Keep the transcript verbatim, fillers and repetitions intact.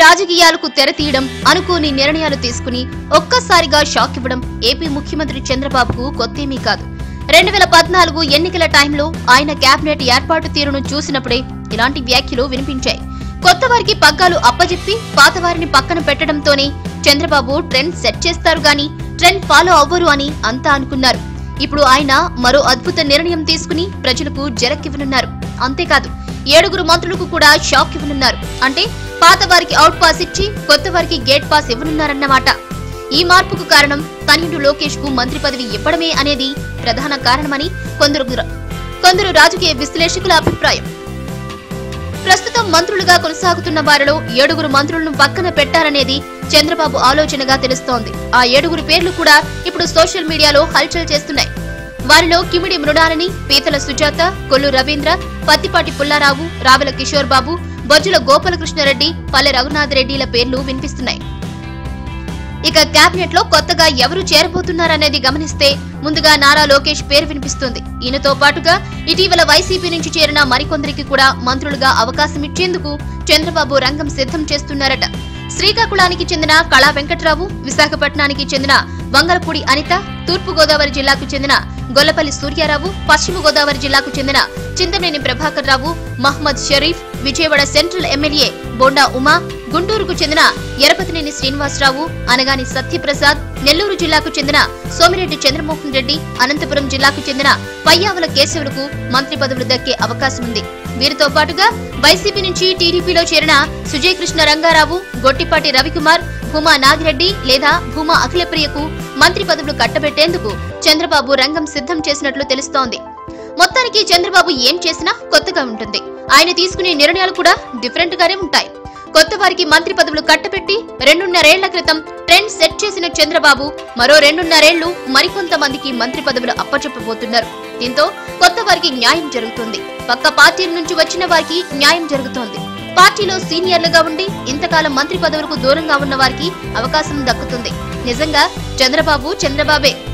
రాజకీయాలకు తెరతీయడం, అనుకోని నిర్ణయాలు తీసుకుని ఒక్కసారిగా షాక్ ఇవ్వడం ఏపీ ముఖ్యమంత్రి చంద్రబాబుకు కొత్తేమీ కాదు. రెండు వేల పద్నాలుగు ఎన్నికల టైంలో ఆయన కేబినెట్ ఏర్పాటు తీరును చూసినప్పుడే ఇలాంటి వ్యాఖ్యలు వినిపించాయి. కొత్త వారికి పగ్గాలు అప్పజెప్పి పాత వారిని పక్కన పెట్టడంతోనే చంద్రబాబు ట్రెండ్ సెట్ చేస్తారు గాని ట్రెండ్ ఫాలో అవ్వరు అని అంతా అనుకున్నారు. ఇప్పుడు ఆయన మరో అద్భుత నిర్ణయం తీసుకుని ప్రజలకు జరక్కివ్వనున్నారు. అంతేకాదు ఏడుగురు మంత్రులకు కూడా షాక్ ఇవ్వనున్నారు. అంటే పాత వారికి అవుట్ పాస్ ఇచ్చి కొత్త వారికి గేట్ పాస్ ఇవ్వనున్నారన్నమాట. ఈ మార్పుకు కారణం తనయుడు లోకేష్ కు మంత్రి పదవి ఇవ్వడమే అనేది ప్రధాన కారణమని కొందరు కొందరు రాజకీయ విశ్లేషకుల అభిప్రాయం. ప్రస్తుతం మంత్రులుగా కొనసాగుతున్న వారిలో ఏడుగురు మంత్రులను పక్కన పెట్టారనేది చంద్రబాబు ఆలోచనగా తెలుస్తోంది. ఆ ఏడుగురు పేర్లు కూడా ఇప్పుడు సోషల్ మీడియాలో హల్చల్ చేస్తున్నాయి. వారిలో కిమిడి మృణాలని, పీతల సుజాత, కొల్లు రవీంద్ర, పత్తిపాటి పుల్లారావు, రావెల కిషోర్ బాబు, బొజ్జుల గోపాలకృష్ణారెడ్డి, పల్లె రఘునాథ్ రెడ్డిల పేర్లు వినిపిస్తున్నాయి. ఇక కేబినెట్ లో కొత్తగా ఎవరు చేరబోతున్నారనేది గమనిస్తే ముందుగా నారా లోకేష్ పేరు వినిపిస్తుంది. ఈయనతో పాటుగా ఇటీవల వైసీపీ నుంచి చేరిన మరికొందరికి కూడా మంత్రులుగా అవకాశం ఇచ్చేందుకు చంద్రబాబు రంగం సిద్ధం చేస్తున్నారట. శ్రీకాకుళానికి చెందిన కళా వెంకట్రావు, విశాఖపట్నానికి చెందిన వంగలపూడి అనిత, తూర్పు గోదావరి జిల్లాకు చెందిన గొల్లపల్లి సూర్యారావు, పశ్చిమ గోదావరి జిల్లాకు చెందిన చింతమనేని ప్రభాకర్ రావు, మహ్మద్ షరీఫ్, విజయవాడ సెంట్రల్ ఎమ్మెల్యే బోండా ఉమా, గుంటూరుకు చెందిన ఎరపతినేని శ్రీనివాసరావు, అనగాని సత్యప్రసాద్, నెల్లూరు జిల్లాకు చెందిన సోమిరెడ్డి చంద్రమోహన్ రెడ్డి, అనంతపురం జిల్లాకు చెందిన పయ్యావుల కేశవులకు మంత్రి పదవులు దక్కే అవకాశం ఉంది. వీరితో పాటుగా వైసీపీ నుంచి టీడీపీలో చేరిన సుజయ్ కృష్ణ రంగారావు, గొట్టిపాటి రవికుమార్, భూమా నాగిరెడ్డి లేదా భూమా అఖిలప్రియకు మంత్రి పదవులు కట్టబెట్టేందుకు చంద్రబాబు రంగం సిద్ధం చేసినట్లు తెలుస్తోంది. మొత్తానికి చంద్రబాబు ఏం చేసినా కొత్తగా ఉంటుంది. ఆయన తీసుకునే నిర్ణయాలు కూడా డిఫరెంట్ గానే ఉంటాయి. కొత్త వారికి మంత్రి పదవులు కట్టబెట్టి రెండున్నరేళ్ల క్రితం ట్రెండ్ సెట్ చేసిన చంద్రబాబు మరో రెండున్నరేళ్లు మరికొంతమందికి మంత్రి పదవులు అప్పచెప్పబోతున్నారు. దీంతో కొత్త వారికి న్యాయం జరుగుతుంది. పక్క పార్టీల నుంచి వచ్చిన వారికి న్యాయం జరుగుతోంది. పార్టీలో సీనియర్లుగా ఉండి ఇంతకాలం మంత్రి పదవులకు దూరంగా ఉన్న వారికి అవకాశం దక్కుతుంది. నిజంగా చంద్రబాబు చంద్రబాబే.